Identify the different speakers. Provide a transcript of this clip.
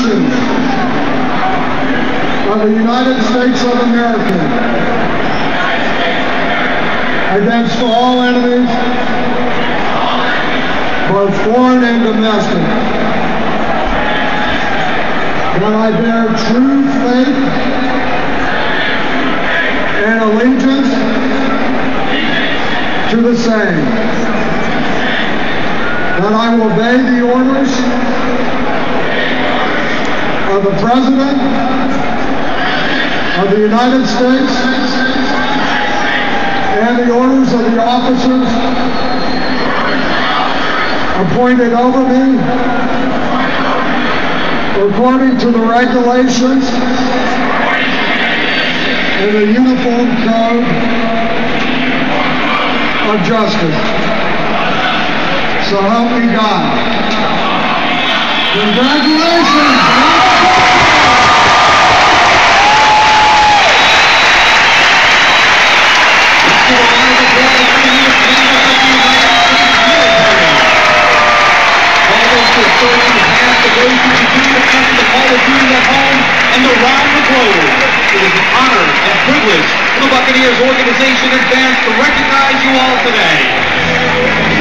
Speaker 1: Constitution of the United States of America against all enemies, both foreign and domestic, that I bear true faith and allegiance to the same, that I will obey the orders of the President of the United States and the orders of the officers appointed over me according to the regulations and the Uniform Code of Justice. So help me God. Congratulations!
Speaker 2: And around the globe. It is an honor and privilege for the Buccaneers organization and fans to recognize you all today.